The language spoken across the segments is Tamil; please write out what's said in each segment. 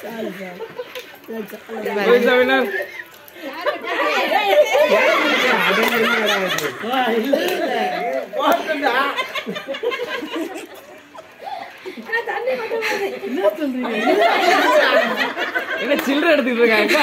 என்ன சில்லறை எடுத்துட்டு இருக்காங்க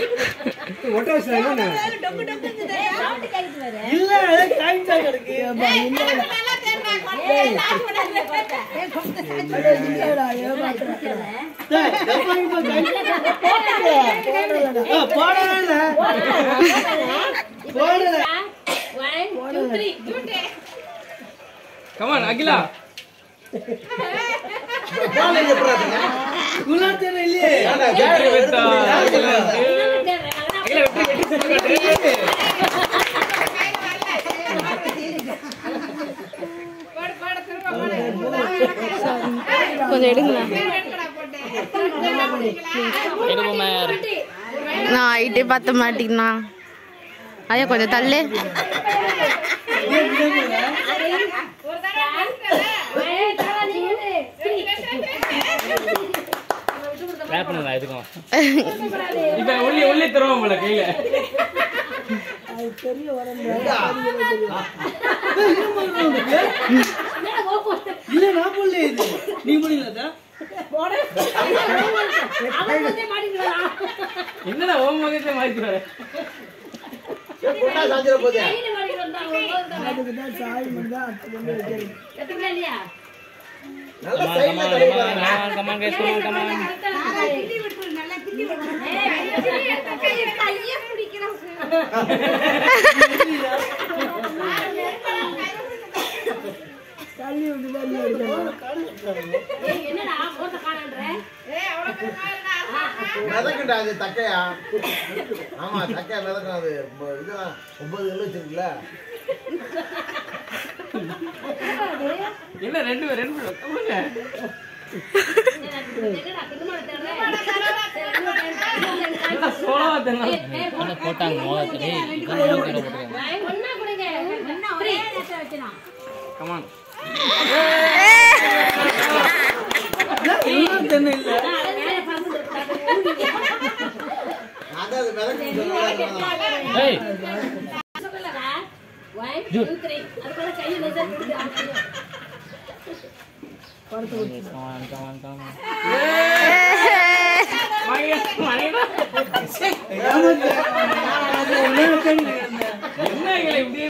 கமான் அகிலா கொஞ்சம் எடுங்களா நான் ஐட்டே பார்த்த மாட்டீங்கண்ணா ஐயா கொஞ்சம் தள்ளு இப்ப உள்ளே தருவோம் போல கையில என்னடா ஓம் மகத்தை மாறிக்கிறாரு தக்கையா ஆமா தக்கையா மிதக்கும் அது இதுதான் 9 கல்லு வச்சிருக்குல்ல என்ன ரெண்டு போட்டாங்க கமான் என்ன